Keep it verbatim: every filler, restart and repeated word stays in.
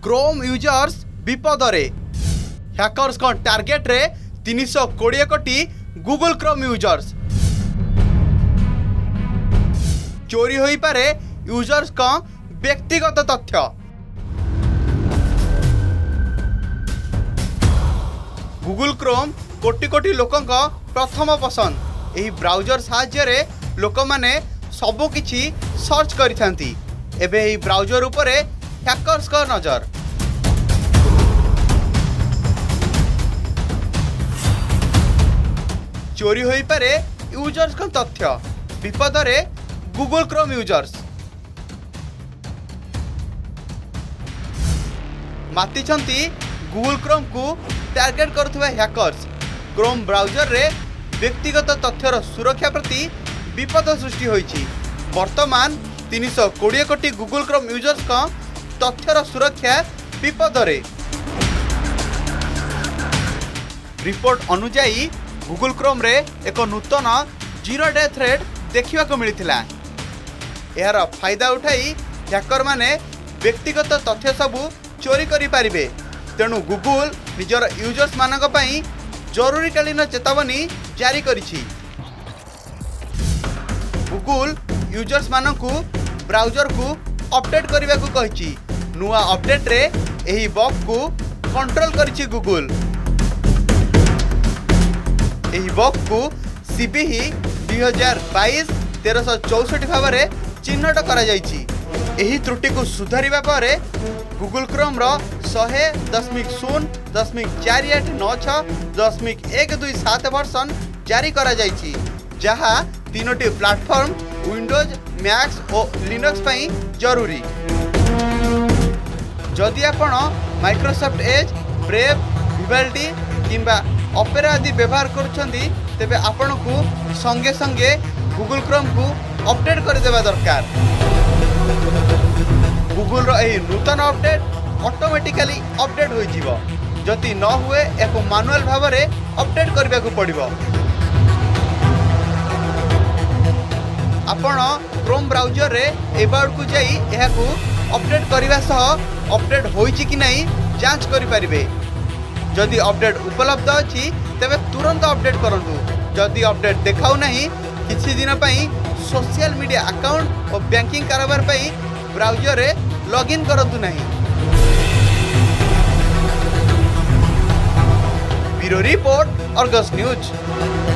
Chrome users विपद रे hackers को टार्गेट रे तीन सौ बीस कोटी गूगल क्रोम यूजर्स चोरी होई पारे यूजर्स का व्यक्तिगत तथ्य। गूगल क्रोम कोटी कोटी लोकों का प्रथम पसंद। यही ब्राउजर साहाय्य रे लोक माने सबु किछि सर्च करिथांती। एबे एही ब्राउजर उपरे हैकर्स का नजर। चोरी होई पारे यूजर्स का तथ्य विपद रे गूगल क्रोम यूजर्स मातिछंती गूगल क्रोम को टार्गेट करुवा हैकर्स। क्रोम ब्राउजर रे व्यक्तिगत तथ्यर सुरक्षा प्रति विपद सृष्टि होईछि। वर्तमान तीन सौ बीस कोटी गूगल क्रोम यूजर्स का तथ्यर सुरक्षा विपद रे। रिपोर्ट अनुसार गूगल क्रोम रे एक नूतन जीरो डे थ्रेड देखा को मिलता। यार फायदा उठाई हैकर माने व्यक्तिगत तथ्य सबू चोरी करि पारिबे। तेणु गूगल निजर यूजर्स मानक पई जरूरीकालीन चेतावनी जारी करिछि। गूगल यूजर्स मानकू ब्राउजर को अपडेट करने को कहिछि। नुआ अपडेट रे एही बग को कंट्रोल करिछि गूगल। एही बग को सीबीही दो हज़ार बाईस तेरह सौ चौसठ भाव में चिन्हट करा जाइछि। एही त्रुटि को सुधारिबा परे गूगल क्रोम रो सौ दशमिक शून्य दशमिक चार आठ नौ छह दशमिक एक दुई सात वर्सन जारी करा जाइछि, जहा तीनोटी प्लेटफॉर्म विंडोज मैक्स और लिनक्स पई जरूरी। जदि आपण माइक्रोसॉफ्ट एज, ब्रेव, विवाल्डी किंबा ऑपेरा आदि व्यवहार करुछंदी तेबे आपण को संगे संगे गूगल क्रोम को अपडेट कर देबा दरकार। गूगल रो एही नूतन अपडेट ऑटोमेटिकली अपडेट होई जिवो। जदि न हुए एको मैनुअल भाव में अपडेट करबा को पड़िबो। आपण क्रोम ब्राउजर रे एबाउट को जाई एहाकू अपडेट करबा सह अपडेट होईछि कि नहीं जांच करि परिबे। जदि अपडेट उपलब्ध अछि तेबे तुरंत अपडेट करंतु। जदि अपडेट देखाउ नहीं किछि दिन पई सोशल मीडिया अकाउंट और बैंकिंग कारोबार पई ब्राउजर रे लॉगिन करंतु नहीं। Bureau report, Argus news.